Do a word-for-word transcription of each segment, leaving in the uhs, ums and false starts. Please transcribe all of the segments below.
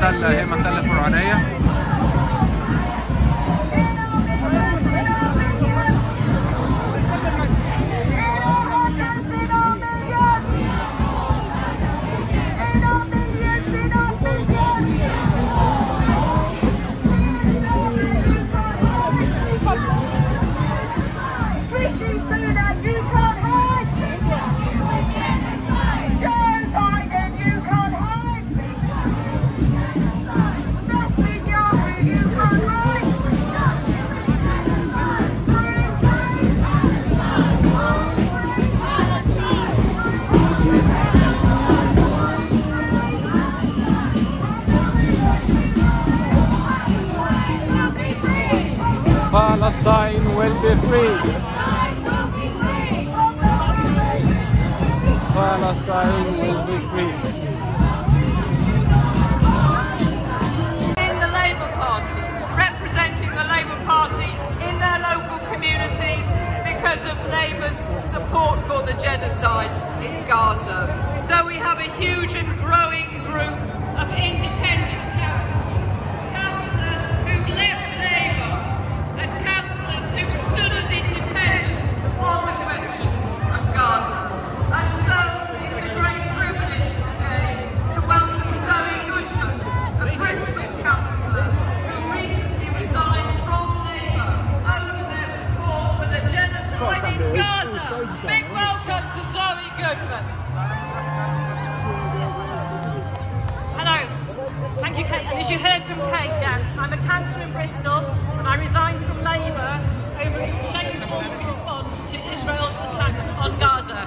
مسلة هي مسلة فرعونية. Palestine will be free. Palestine will be free. In the Labour Party, representing the Labour Party in their local communities because of Labour's support for the genocide in Gaza. So we have a huge and growing group of independent councillors, councillors who left Labour and councillors who've stood as independents on the question of Gaza. And so it's a great privilege today to welcome Zoe Goodman, a Bristol councillor who recently resigned from Labour over their support for the genocide in Gaza. Big welcome to Zoe Goodman. Hello. Thank you, Kate. And as you heard from Kate, yeah, I'm a councillor in Bristol and I resigned from Labour over its shameful response to Israel's attacks on Gaza.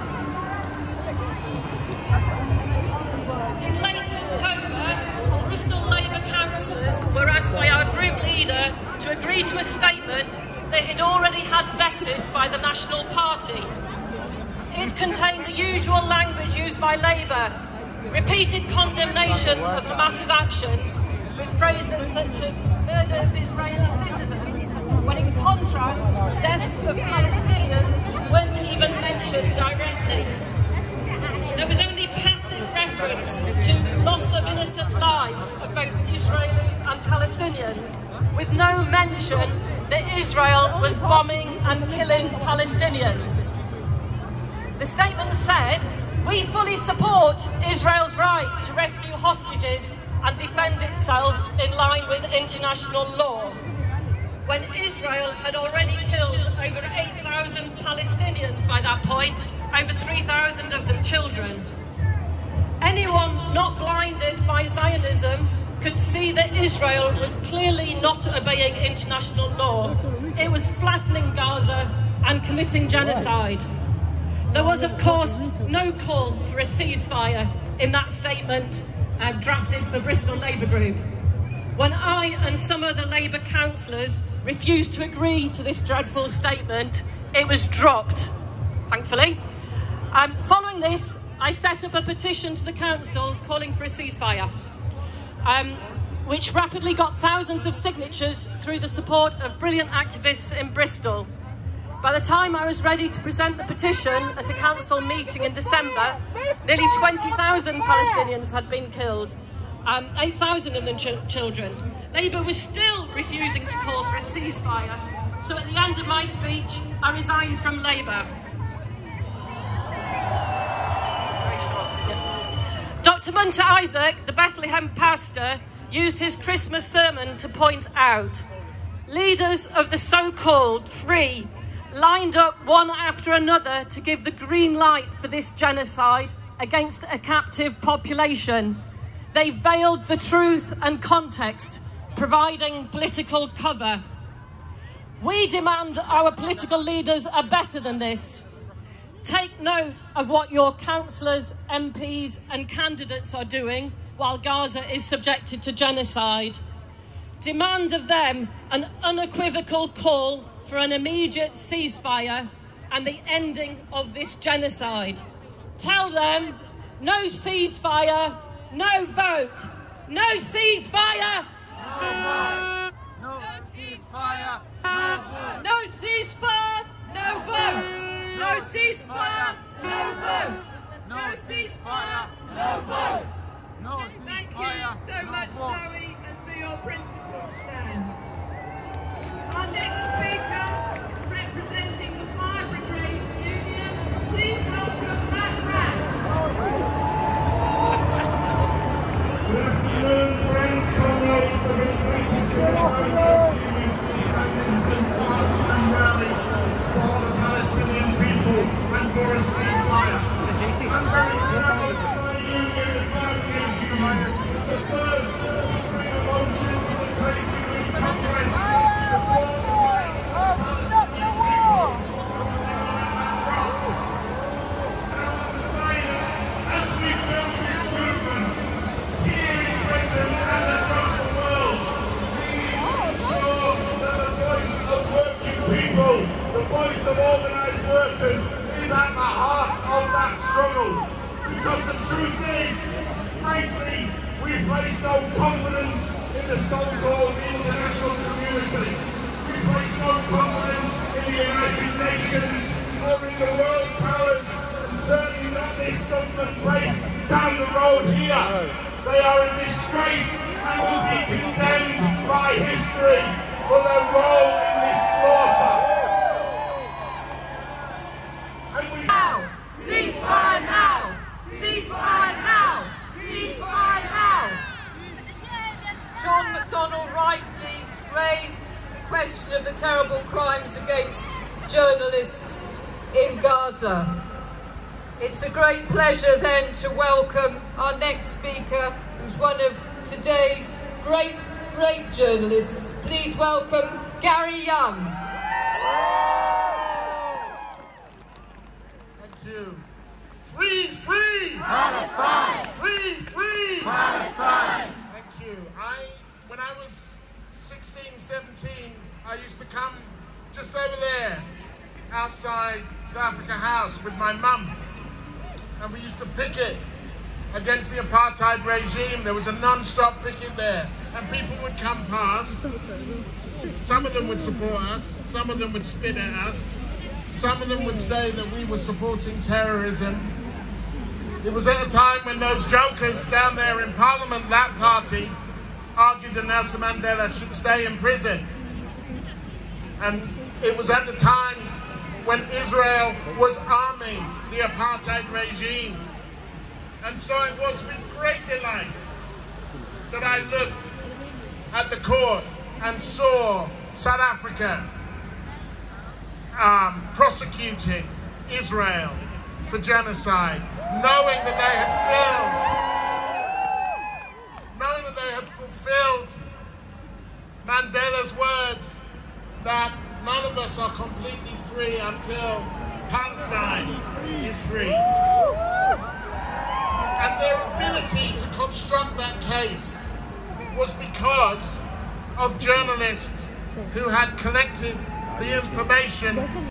In late October, Bristol Labour councillors were asked by our group leader to agree to a statement they had already had vetted by the National Party. It contained the usual language used by Labour, repeated condemnation of Hamas's actions, with phrases such as murder of Israeli citizens, when in contrast, deaths of Palestinians weren't even mentioned directly. There was only passive reference to loss of innocent lives of both Israelis and Palestinians, with no mention that Israel was bombing and killing Palestinians. The statement said, "We fully support Israel's right to rescue hostages and defend itself in line with international law," when Israel had already killed over eight thousand Palestinians by that point, over three thousand of them children. Anyone not blinded by Zionism could see that Israel was clearly not obeying international law. It was flattening Gaza and committing genocide. There was, of course, no call for a ceasefire in that statement uh, drafted for Bristol Labour Group. When I and some other Labour councillors refused to agree to this dreadful statement, it was dropped, thankfully. Um, following this, I set up a petition to the council calling for a ceasefire, um, which rapidly got thousands of signatures through the support of brilliant activists in Bristol. By the time I was ready to present the petition at a council meeting in December, nearly twenty thousand Palestinians had been killed, um, eight thousand of them ch children. Labour was still refusing to call for a ceasefire, so at the end of my speech, I resigned from Labour. Doctor Munter Isaac, the Bethlehem pastor, used his Christmas sermon to point out, leaders of the so-called free lined up one after another to give the green light for this genocide against a captive population. They veiled the truth and context, providing political cover. We demand our political leaders are better than this. Take note of what your councillors, M Ps and candidates are doing while Gaza is subjected to genocide. Demand of them an unequivocal call for an immediate ceasefire and the ending of this genocide. Tell them, no ceasefire, no vote. No ceasefire, no vote. No ceasefire, no vote. No ceasefire, no vote. No ceasefire, no vote. No ceasefire, no vote. No Thank you ceasefire, so no much, war. Zoe, and for your principled stands. Our next speaker is representing the Fire Brigades Union. Please welcome Matt Rapp. Good afternoon, friends, comrades of inflated communities and in March and rally for the Palestinian people and for a ceasefire. I'm very proud that my union, the Fire Brigades Union, is the first to bring a motion to the Trade Union Congress to support the rights of the Palestinian people. And I want to say that as we build this movement, here in Britain and across the world, we need to ensure that the voice of working people, the voice of organised workers, is at the heart of that struggle. Because the truth is, frankly, we place no confidence in the so-called international community. We place no confidence in the United Nations or in the world powers, and certainly not this government place down the road here. They are a disgrace and will be condemned by history for their role in this slaughter. And we Now! Ceasefire now! Ceasefire now! Ceasefire now! John McDonnell rightly raised the question of the terrible crimes against journalists in Gaza. It's a great pleasure then to welcome our next speaker, who's one of today's great, great journalists. Please welcome Gary Young. Thank you. Free, free! Palestine! Free, free! Palestine! Thank you. I, when I was sixteen, seventeen, I used to come just over there, outside South Africa House with my mum. And we used to picket against the apartheid regime. There was a non-stop picket there. And people would come past. Some of them would support us. Some of them would spit at us. Some of them would say that we were supporting terrorism. It was at a time when those jokers down there in Parliament, that party, argued that Nelson Mandela should stay in prison. And it was at the time when Israel was arming the apartheid regime. And so it was with great delight that I looked at the court and saw South Africa um, prosecuting Israel for genocide, knowing that they had failed, knowing that they had fulfilled Mandela's words that none of us are completely free until Palestine is free. And their ability to construct that case was because of journalists who had collected the information